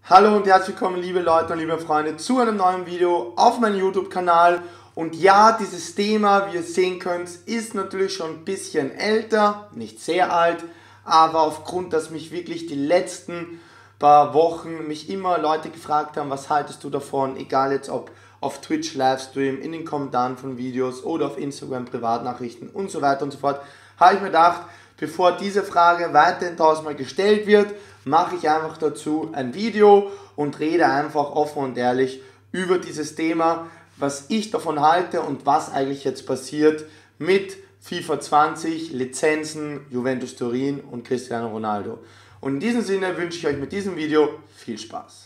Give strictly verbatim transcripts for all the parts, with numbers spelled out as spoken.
Hallo und herzlich willkommen, liebe Leute und liebe Freunde, zu einem neuen Video auf meinem YouTube-Kanal. Und ja, dieses Thema, wie ihr sehen könnt, ist natürlich schon ein bisschen älter, nicht sehr alt, aber aufgrund, dass mich wirklich die letzten paar Wochen mich immer Leute gefragt haben, was haltest du davon, egal jetzt ob auf Twitch Livestream, in den Kommentaren von Videos oder auf Instagram Privatnachrichten und so weiter und so fort, habe ich mir gedacht, bevor diese Frage weiterhin tausendmal gestellt wird, mache ich einfach dazu ein Video und rede einfach offen und ehrlich über dieses Thema, was ich davon halte und was eigentlich jetzt passiert mit FIFA zwanzig, Lizenzen, Juventus Turin und Cristiano Ronaldo. Und in diesem Sinne wünsche ich euch mit diesem Video viel Spaß.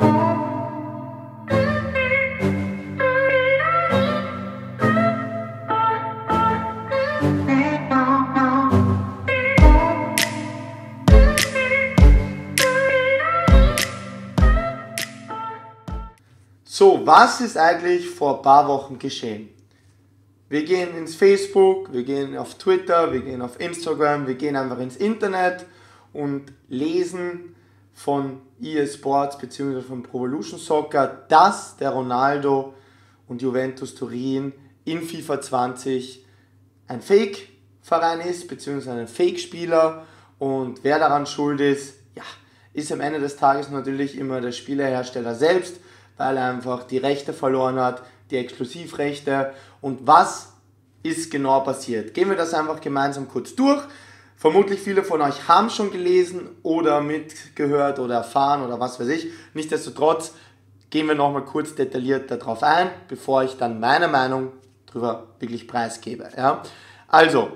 So, was ist eigentlich vor ein paar Wochen geschehen? Wir gehen ins Facebook, wir gehen auf Twitter, wir gehen auf Instagram, wir gehen einfach ins Internet und lesen von E A Sports bzw. von Pro Evolution Soccer, dass der Ronaldo und Juventus Turin in FIFA zwanzig ein Fake-Verein ist bzw. ein Fake-Spieler, und wer daran schuld ist, ja, ist am Ende des Tages natürlich immer der Spielerhersteller selbst, weil er einfach die Rechte verloren hat, die Exklusivrechte. Und was ist genau passiert? Gehen wir das einfach gemeinsam kurz durch. Vermutlich viele von euch haben schon gelesen oder mitgehört oder erfahren oder was weiß ich. Nichtsdestotrotz gehen wir nochmal kurz detailliert darauf ein, bevor ich dann meine Meinung darüber wirklich preisgebe. Ja? Also,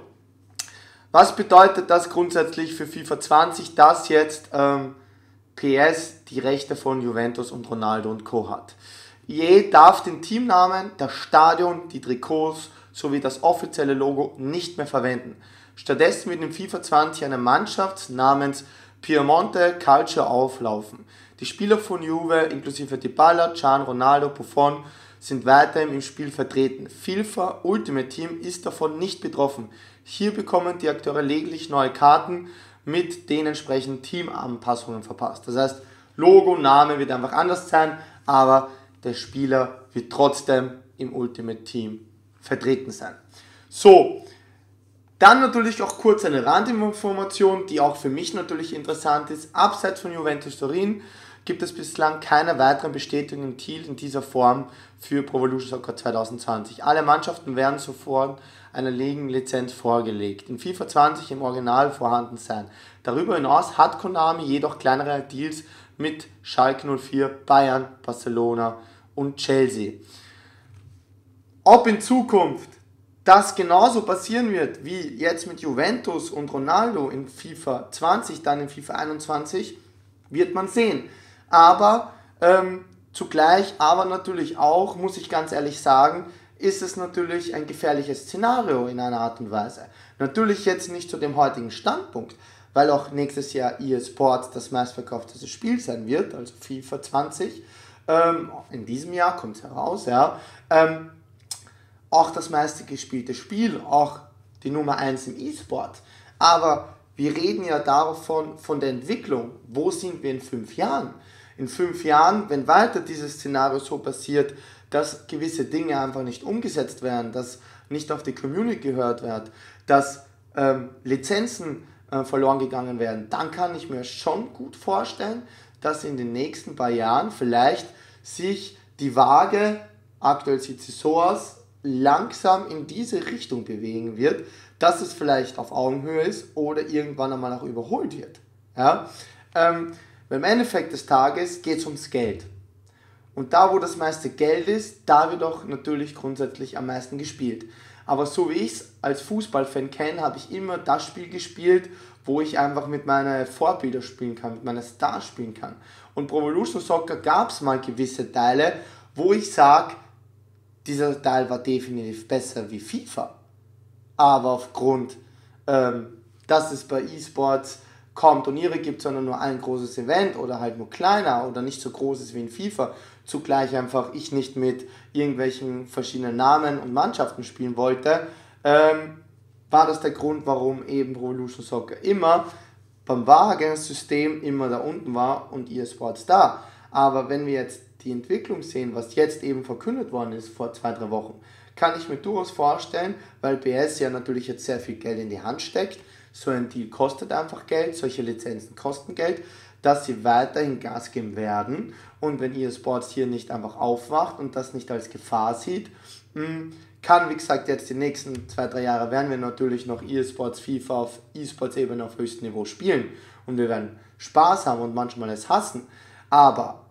was bedeutet das grundsätzlich für FIFA zwanzig, dass jetzt ähm, P S die Rechte von Juventus und Ronaldo und Co. hat? E A darf den Teamnamen, das Stadion, die Trikots sowie das offizielle Logo nicht mehr verwenden. Stattdessen wird in FIFA zwanzig eine Mannschaft namens Piemonte Calcio auflaufen. Die Spieler von Juve inklusive Dybala, Can, Ronaldo, Buffon sind weiterhin im Spiel vertreten. FIFA Ultimate Team ist davon nicht betroffen. Hier bekommen die Akteure lediglich neue Karten mit den entsprechenden Teamanpassungen verpasst. Das heißt, Logo, Name wird einfach anders sein, aber der Spieler wird trotzdem im Ultimate Team vertreten sein. So, dann natürlich auch kurz eine Randinformation, die auch für mich natürlich interessant ist. Abseits von Juventus Turin gibt es bislang keine weiteren Bestätigungen in dieser Form für Pro Evolution Soccer zwanzig zwanzig. Alle Mannschaften werden sofort eine Ligenlizenz vorgelegt, in FIFA zwanzig im Original vorhanden sein. Darüber hinaus hat Konami jedoch kleinere Deals mit Schalke null vier, Bayern, Barcelona und Chelsea. Ob in Zukunft das genauso passieren wird wie jetzt mit Juventus und Ronaldo in FIFA zwanzig, dann in FIFA einundzwanzig, wird man sehen. Aber ähm, zugleich, aber natürlich auch, muss ich ganz ehrlich sagen, ist es natürlich ein gefährliches Szenario in einer Art und Weise. Natürlich jetzt nicht zu dem heutigen Standpunkt, weil auch nächstes Jahr E A Sports das meistverkaufteste Spiel sein wird, also FIFA zwanzig. Ähm, in diesem Jahr kommt es heraus, ja. Ähm, auch das meiste gespielte Spiel, auch die Nummer eins im E-Sport. Aber wir reden ja davon, von der Entwicklung. Wo sind wir in fünf Jahren? In fünf Jahren, wenn weiter dieses Szenario so passiert, dass gewisse Dinge einfach nicht umgesetzt werden, dass nicht auf die Community gehört wird, dass ähm, Lizenzen äh, verloren gegangen werden, dann kann ich mir schon gut vorstellen, dass in den nächsten paar Jahren vielleicht sich die Waage, aktuell sieht sie so aus, langsam in diese Richtung bewegen wird, dass es vielleicht auf Augenhöhe ist oder irgendwann einmal auch überholt wird. Ja? Ähm, im Endeffekt des Tages geht es ums Geld. Und da, wo das meiste Geld ist, da wird auch natürlich grundsätzlich am meisten gespielt. Aber so wie ich es als Fußballfan kenne, habe ich immer das Spiel gespielt, wo ich einfach mit meinen Vorbildern spielen kann, mit meinen Stars spielen kann. Und Pro Evolution Soccer gab es mal gewisse Teile, wo ich sage, dieser Teil war definitiv besser wie FIFA. Aber aufgrund, ähm, dass es bei E-Sports kaum Turniere gibt, sondern nur ein großes Event oder halt nur kleiner oder nicht so groß ist wie in FIFA, zugleich einfach ich nicht mit irgendwelchen verschiedenen Namen und Mannschaften spielen wollte, ähm, war das der Grund, warum eben Pro Evolution Soccer immer beim Wagen-System immer da unten war und eSports da. Aber wenn wir jetzt die Entwicklung sehen, was jetzt eben verkündet worden ist vor zwei, drei Wochen, kann ich mir durchaus vorstellen, weil B S ja natürlich jetzt sehr viel Geld in die Hand steckt, so ein Deal kostet einfach Geld, solche Lizenzen kosten Geld, dass sie weiterhin Gas geben werden. Und wenn eSports hier nicht einfach aufwacht und das nicht als Gefahr sieht, kann, wie gesagt, jetzt die nächsten zwei, drei Jahre werden wir natürlich noch eSports, FIFA auf eSports-Ebene auf höchstem Niveau spielen. Und wir werden Spaß haben und manchmal es hassen. Aber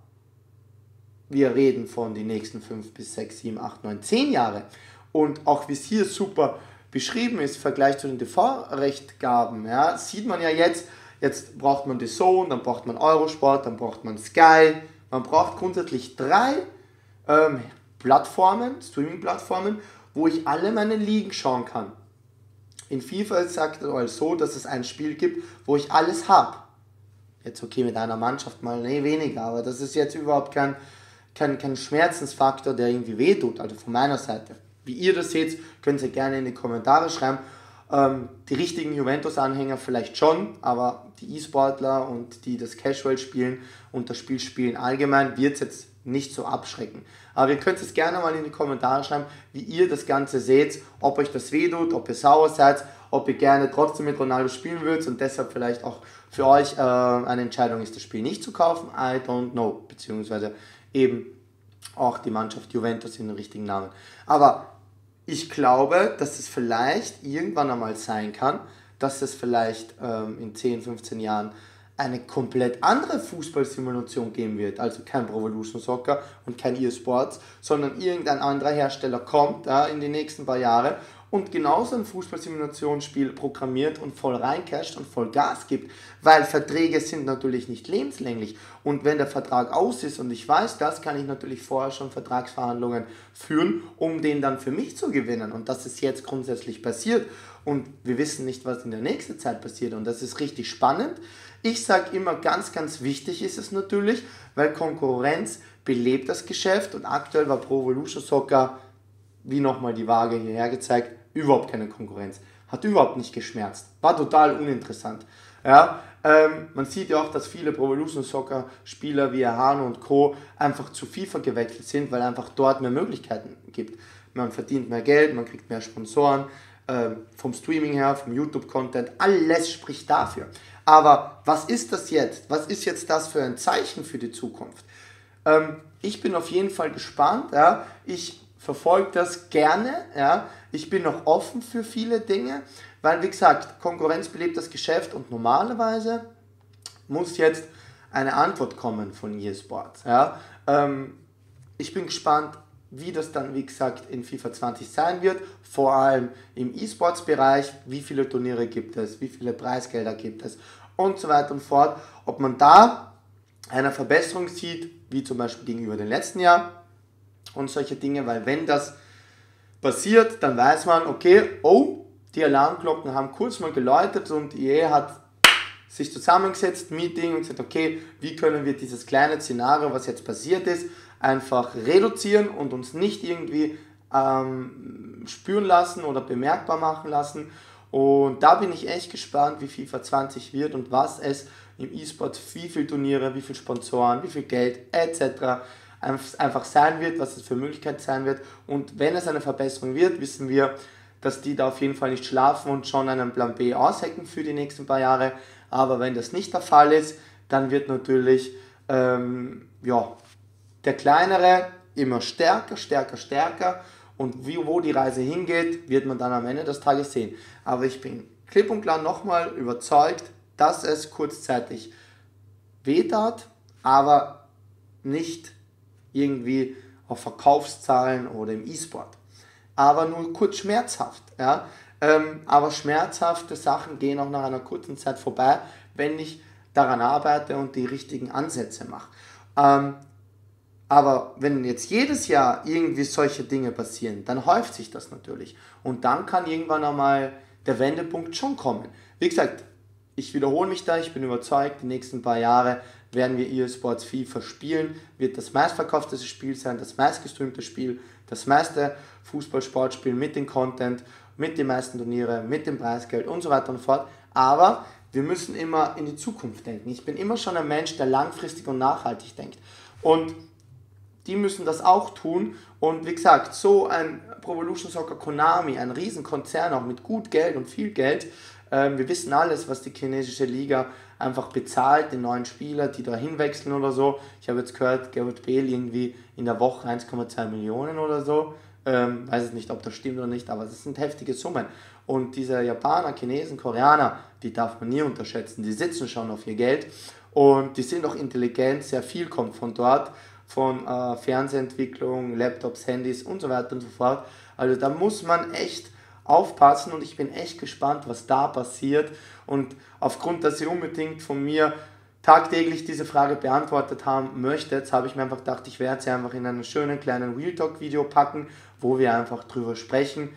wir reden von den nächsten fünf bis sechs, sieben, acht, neun, zehn Jahre. Und auch wie es hier super beschrieben ist, im Vergleich zu den T V-Rechtgaben, ja, sieht man ja jetzt, jetzt braucht man die Zone, dann braucht man Eurosport, dann braucht man Sky. Man braucht grundsätzlich drei ähm, Plattformen, Streaming-Plattformen, wo ich alle meine Ligen schauen kann. In FIFA sagt es halt so, dass es ein Spiel gibt, wo ich alles habe. Jetzt okay, mit einer Mannschaft mal nee, weniger, aber das ist jetzt überhaupt kein, kein, kein Schmerzensfaktor, der irgendwie wehtut, also von meiner Seite. Wie ihr das seht, könnt ihr gerne in die Kommentare schreiben. Ähm, die richtigen Juventus-Anhänger vielleicht schon, aber die E-Sportler und die das Casual spielen und das Spiel spielen allgemein, wird es jetzt nicht so abschrecken. Aber ihr könnt es gerne mal in die Kommentare schreiben, wie ihr das Ganze seht, ob euch das wehtut, ob ihr sauer seid, ob ihr gerne trotzdem mit Ronaldo spielen würdet und deshalb vielleicht auch für euch äh, eine Entscheidung ist, das Spiel nicht zu kaufen. I don't know, beziehungsweise eben auch die Mannschaft Juventus in den richtigen Namen. Aber ich glaube, dass es vielleicht irgendwann einmal sein kann, dass es vielleicht ähm, in zehn, fünfzehn Jahren eine komplett andere Fußballsimulation geben wird. Also kein Pro Evolution Soccer und kein eSports, sondern irgendein anderer Hersteller kommt ja, in die nächsten paar Jahre und genauso ein Fußballsimulationsspiel programmiert und voll reincasht und voll Gas gibt, weil Verträge sind natürlich nicht lebenslänglich und wenn der Vertrag aus ist und ich weiß das, kann ich natürlich vorher schon Vertragsverhandlungen führen, um den dann für mich zu gewinnen und das ist jetzt grundsätzlich passiert und wir wissen nicht, was in der nächsten Zeit passiert und das ist richtig spannend. Ich sage immer, ganz, ganz wichtig ist es natürlich, weil Konkurrenz belebt das Geschäft und aktuell war Pro Evolution Soccer, wie nochmal die Waage hierher gezeigt, überhaupt keine Konkurrenz. Hat überhaupt nicht geschmerzt. War total uninteressant. Ja, ähm, man sieht ja auch, dass viele Pro Evolution Soccer Spieler wie Hano und Co. einfach zu FIFA gewechselt sind, weil einfach dort mehr Möglichkeiten gibt. Man verdient mehr Geld, man kriegt mehr Sponsoren, ähm, vom Streaming her, vom YouTube-Content, alles spricht dafür. Aber was ist das jetzt? Was ist jetzt das für ein Zeichen für die Zukunft? Ähm, ich bin auf jeden Fall gespannt. Ja? Ich verfolge das gerne. Ja? Ich bin noch offen für viele Dinge, weil, wie gesagt, Konkurrenz belebt das Geschäft und normalerweise muss jetzt eine Antwort kommen von eSports. Ja? Ähm, ich bin gespannt, wie das dann, wie gesagt, in FIFA zwanzig sein wird, vor allem im E-Sports-Bereich, wie viele Turniere gibt es, wie viele Preisgelder gibt es und so weiter und fort. Ob man da eine Verbesserung sieht, wie zum Beispiel gegenüber dem letzten Jahr und solche Dinge, weil wenn das passiert, dann weiß man, okay, oh, die Alarmglocken haben kurz mal geläutet und E A hat sich zusammengesetzt, Meeting und gesagt, okay, wie können wir dieses kleine Szenario, was jetzt passiert ist, einfach reduzieren und uns nicht irgendwie ähm, spüren lassen oder bemerkbar machen lassen. Und da bin ich echt gespannt, wie FIFA zwanzig wird und was es im E-Sport, wie viele Turniere, wie viele Sponsoren, wie viel Geld et cetera einfach sein wird, was es für Möglichkeit sein wird. Und wenn es eine Verbesserung wird, wissen wir, dass die da auf jeden Fall nicht schlafen und schon einen Plan B aushecken für die nächsten paar Jahre. Aber wenn das nicht der Fall ist, dann wird natürlich ähm, ja, der Kleinere immer stärker, stärker, stärker und wie, wo die Reise hingeht, wird man dann am Ende des Tages sehen. Aber ich bin klipp und klar nochmal überzeugt, dass es kurzzeitig wehtat, aber nicht irgendwie auf Verkaufszahlen oder im E-Sport. Aber nur kurz schmerzhaft. Ja? Ähm, aber schmerzhafte Sachen gehen auch nach einer kurzen Zeit vorbei, wenn ich daran arbeite und die richtigen Ansätze mache. Ähm, Aber wenn jetzt jedes Jahr irgendwie solche Dinge passieren, dann häuft sich das natürlich. Und dann kann irgendwann einmal der Wendepunkt schon kommen. Wie gesagt, ich wiederhole mich da, ich bin überzeugt, die nächsten paar Jahre werden wir eSports FIFA spielen, wird das meistverkaufteste Spiel sein, das meistgestreamte Spiel, das meiste Fußball-Sportspiel mit dem Content, mit den meisten Turniere, mit dem Preisgeld und so weiter und so fort. Aber wir müssen immer in die Zukunft denken. Ich bin immer schon ein Mensch, der langfristig und nachhaltig denkt. Und die müssen das auch tun. Und wie gesagt, so ein Pro Evolution Soccer Konami, ein Riesenkonzern, auch mit gut Geld und viel Geld. Ähm, wir wissen alles, was die chinesische Liga einfach bezahlt, den neuen Spieler, die da hinwechseln oder so. Ich habe jetzt gehört, Gareth Bale irgendwie in der Woche eins Komma zwei Millionen oder so. Ähm, weiß es nicht, ob das stimmt oder nicht, aber es sind heftige Summen. Und diese Japaner, Chinesen, Koreaner, die darf man nie unterschätzen. Die sitzen schon auf ihr Geld und die sind auch intelligent, sehr viel kommt von dort, von äh, Fernsehentwicklung, Laptops, Handys und so weiter und so fort. Also da muss man echt aufpassen und ich bin echt gespannt, was da passiert. Und aufgrund, dass ihr unbedingt von mir tagtäglich diese Frage beantwortet haben möchtet, habe ich mir einfach gedacht, ich werde sie einfach in einen schönen kleinen Real Talk Video packen, wo wir einfach drüber sprechen.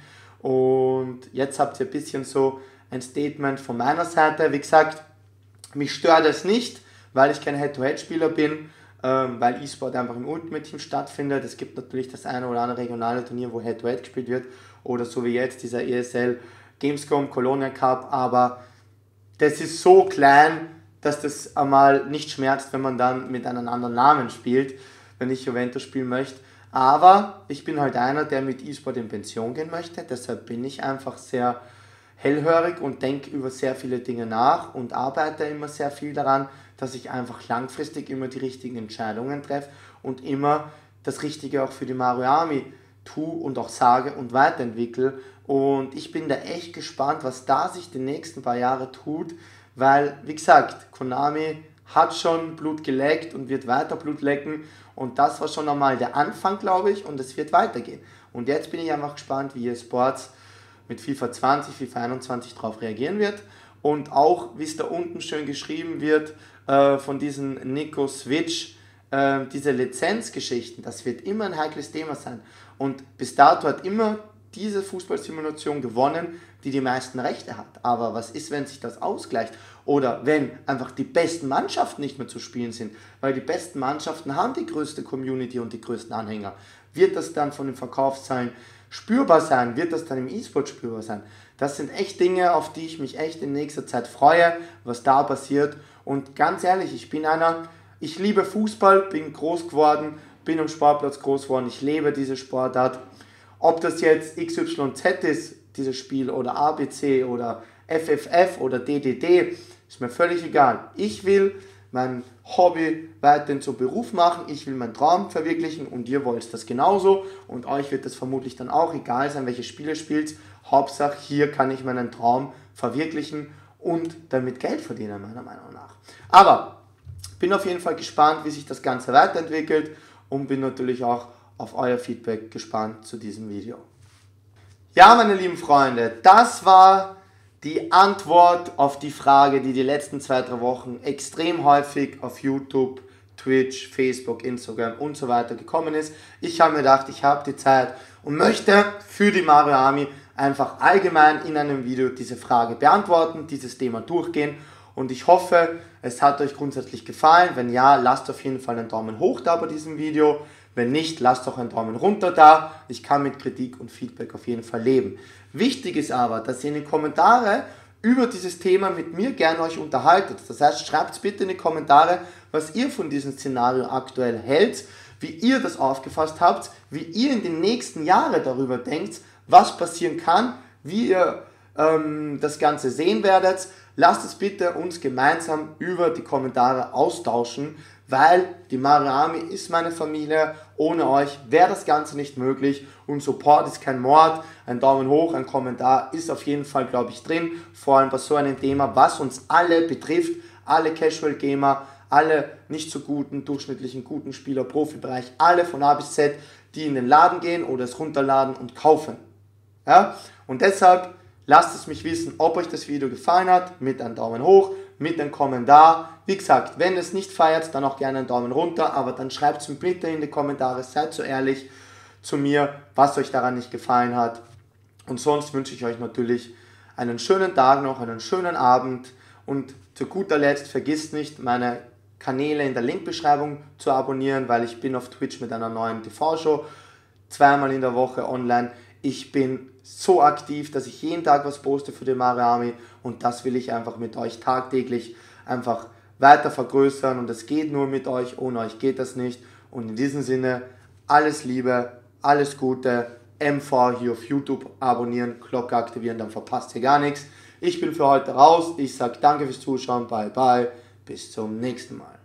Und jetzt habt ihr ein bisschen so ein Statement von meiner Seite. Wie gesagt, mich stört es nicht, weil ich kein Head-to-Head-Spieler bin, ähm, weil E-Sport einfach im Ultimate Team stattfindet. Es gibt natürlich das eine oder andere regionale Turnier, wo Head-to-Head gespielt wird, oder so wie jetzt dieser E S L Gamescom Colonia Cup, aber das ist so klein, dass das einmal nicht schmerzt, wenn man dann mit einem anderen Namen spielt, wenn ich Juventus spielen möchte. Aber ich bin halt einer, der mit E-Sport in Pension gehen möchte, deshalb bin ich einfach sehr hellhörig und denke über sehr viele Dinge nach und arbeite immer sehr viel daran, dass ich einfach langfristig immer die richtigen Entscheidungen treffe und immer das Richtige auch für die Mario Army tue und auch sage und weiterentwickle. Und ich bin da echt gespannt, was da sich die nächsten paar Jahre tut, weil, wie gesagt, Konami hat schon Blut geleckt und wird weiter Blut lecken und das war schon einmal der Anfang, glaube ich, und es wird weitergehen. Und jetzt bin ich einfach gespannt, wie E A Sports mit FIFA zwanzig, FIFA einundzwanzig darauf reagieren wird und auch, wie es da unten schön geschrieben wird äh, von diesem Nico Switch, äh, diese Lizenzgeschichten, das wird immer ein heikles Thema sein und bis dato hat immer diese Fußballsimulation gewonnen, die die meisten Rechte hat. Aber was ist, wenn sich das ausgleicht? Oder wenn einfach die besten Mannschaften nicht mehr zu spielen sind? Weil die besten Mannschaften haben die größte Community und die größten Anhänger. Wird das dann von den Verkaufszahlen spürbar sein? Wird das dann im E-Sport spürbar sein? Das sind echt Dinge, auf die ich mich echt in nächster Zeit freue, was da passiert. Und ganz ehrlich, ich bin einer, ich liebe Fußball, bin groß geworden, bin am Sportplatz groß geworden, ich lebe diese Sportart. Ob das jetzt X Y Z ist, dieses Spiel, oder A B C oder F F F oder D D D, ist mir völlig egal. Ich will mein Hobby weiterhin zum Beruf machen, ich will meinen Traum verwirklichen und ihr wollt das genauso und euch wird das vermutlich dann auch egal sein, welche Spiele spielt. Hauptsache, hier kann ich meinen Traum verwirklichen und damit Geld verdienen, meiner Meinung nach. Aber bin auf jeden Fall gespannt, wie sich das Ganze weiterentwickelt und bin natürlich auch auf euer Feedback gespannt zu diesem Video. Ja, meine lieben Freunde, das war die Antwort auf die Frage, die die letzten zwei, drei Wochen extrem häufig auf YouTube, Twitch, Facebook, Instagram und so weiter gekommen ist. Ich habe mir gedacht, ich habe die Zeit und möchte für die Mario Army einfach allgemein in einem Video diese Frage beantworten, dieses Thema durchgehen und ich hoffe, es hat euch grundsätzlich gefallen. Wenn ja, lasst auf jeden Fall einen Daumen hoch da bei diesem Video. Wenn nicht, lasst doch einen Daumen runter da. Ich kann mit Kritik und Feedback auf jeden Fall leben. Wichtig ist aber, dass ihr in die Kommentare über dieses Thema mit mir gerne euch unterhaltet. Das heißt, schreibt bitte in die Kommentare, was ihr von diesem Szenario aktuell hält, wie ihr das aufgefasst habt, wie ihr in den nächsten Jahren darüber denkt, was passieren kann, wie ihr ähm, das Ganze sehen werdet. Lasst es bitte uns gemeinsam über die Kommentare austauschen, weil die Mario Army ist meine Familie, ohne euch wäre das Ganze nicht möglich und Support ist kein Mord, ein Daumen hoch, ein Kommentar ist auf jeden Fall, glaube ich, drin, vor allem bei so einem Thema, was uns alle betrifft, alle Casual Gamer, alle nicht so guten, durchschnittlichen, guten Spieler, Profibereich, alle von A bis Z, die in den Laden gehen oder es runterladen und kaufen. Ja? Und deshalb lasst es mich wissen, ob euch das Video gefallen hat, mit einem Daumen hoch, mit einem Kommentar. Wie gesagt, wenn ihr es nicht feiert, dann auch gerne einen Daumen runter, aber dann schreibt es mir bitte in die Kommentare, seid so ehrlich zu mir, was euch daran nicht gefallen hat. Und sonst wünsche ich euch natürlich einen schönen Tag noch, einen schönen Abend und zu guter Letzt vergisst nicht, meine Kanäle in der Linkbeschreibung zu abonnieren, weil ich bin auf Twitch mit einer neuen T V-Show zweimal in der Woche online. Ich bin so aktiv, dass ich jeden Tag was poste für die Mario Army und das will ich einfach mit euch tagtäglich einfach weiter vergrößern und das geht nur mit euch, ohne euch geht das nicht. Und in diesem Sinne, alles Liebe, alles Gute, M V hier auf YouTube abonnieren, Glocke aktivieren, dann verpasst ihr gar nichts. Ich bin für heute raus, ich sage danke fürs Zuschauen, bye bye, bis zum nächsten Mal.